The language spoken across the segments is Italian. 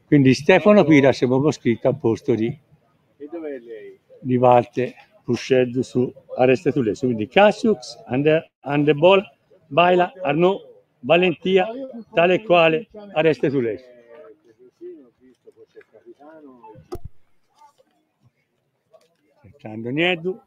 Quindi Stefano Piras abbiamo scritto al posto di Walter Pusceddu su Aristetulesu. Quindi Cassius, Andebol, Baila, Arnaud, Valentia, tale e quale Aristetulesu. Cercando Nieddu,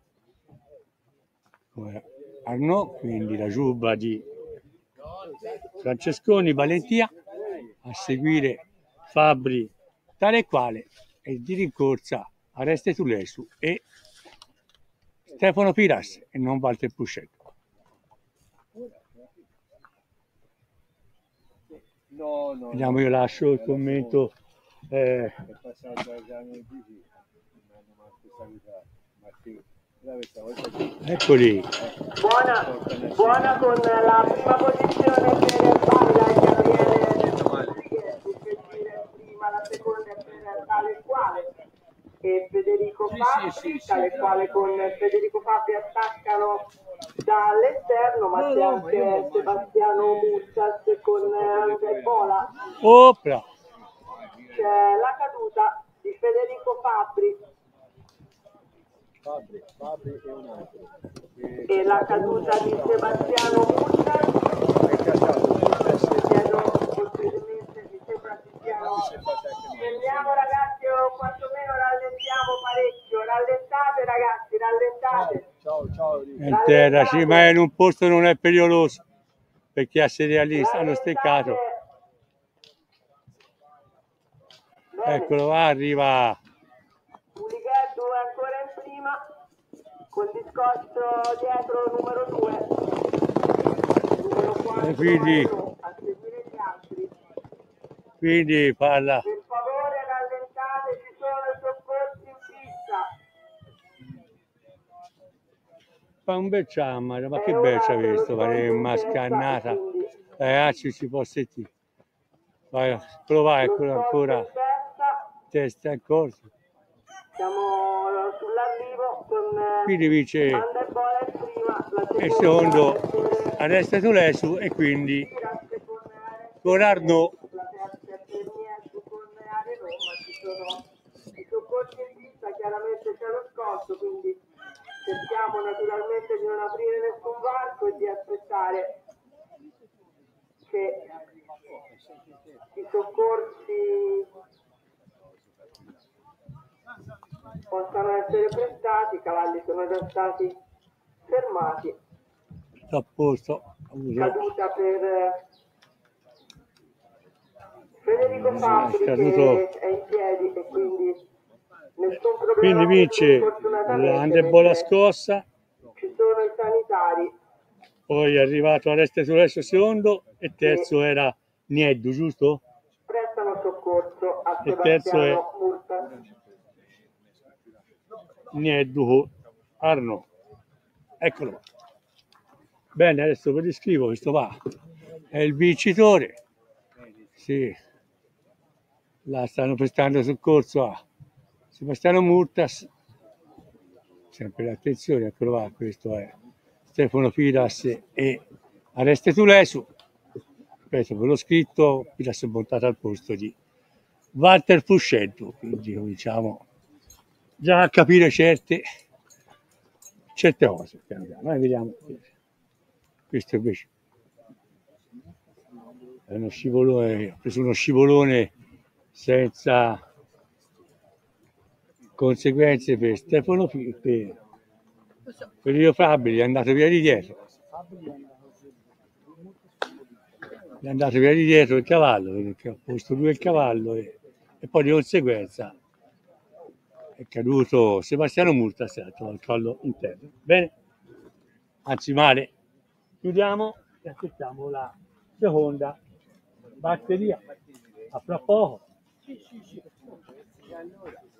Arnaud, quindi la giubba di Francesconi, Valentia, a seguire Fabri, tale e quale, e di rincorsa Aristetulesu e Stefano Piras e non Walter Pusceddu. Vediamo, io lascio il commento. Eccoli. Buona con la prima posizione per Baila, Gabriele Rodriguez, prima la seconda per tale quale e Federico Fabri, tale quale con Federico Fabri attaccano dall'esterno, ma c'è anche Sebastiano Mussas con Andrea Bola. Opla. C'è la caduta di Federico Fabri e un altro. E la caduta di Sebastiano Mussas. Chiedo cortesemente, mi sembra che siano. Fermiamo ragazzi, o quantomeno rallentiamo parecchio. Rallentate ragazzi, rallentate. Ciao. In terra, sì, ma in un posto non è pericoloso perché a sedere lì stanno steccato. Eccolo, arriva. Pulighetto è ancora in prima, col discorso dietro numero 2. Numero 4 quindi, a seguire gli altri. Quindi parla. Per favore rallentate, ci sono i soccorsi in pista. Fa un bel ciamma, ma che bel c'ha visto, pare una scannata. Ragazzi, si può sentire. Vai, provare, eccolo ancora. Testa in corso. Siamo sull'arrivo con quindi vince Underbola in prima, la il secondo Aristetulesu e quindi con Arnaud. La terza è per Nieddu con Are Roma, ci sono i soccorsi in pista, chiaramente c'è lo scorso, quindi cerchiamo naturalmente di non aprire nessun varco e di aspettare che i soccorsi possano essere prestati. I cavalli sono già stati fermati. A posto. Caduta per Federico Fabri che è in piedi e quindi nessun problema. Quindi vince l'Andebola scossa. Ci sono i sanitari. Poi è arrivato Aristetulesu secondo e terzo era Nieddu, giusto? Prestano soccorso a e terzo è Sebastiano Mussas. Nieddu Arnaud. Eccolo. Bene, adesso ve li scrivo, questo va. È il vincitore. Sì. Là stanno prestando soccorso a Sebastiano Mussas. Sempre l'attenzione, eccolo va, questo è Stefano Piras e Aristetulesu. Ripeto, ve l'ho scritto, Piras è montato al posto di Walter Pusceddu, quindi cominciamo già a capire certe cose. Noi vediamo. Questo invece è uno scivolone, ho preso uno scivolone senza conseguenze per Stefano per Rio Fabri, è andato via di dietro. È andato via di dietro il cavallo, perché ha posto lui il cavallo e poi di conseguenza è caduto Sebastiano Mussas al collo interno. Bene, anzi male. Chiudiamo e aspettiamo la seconda batteria. A fra poco.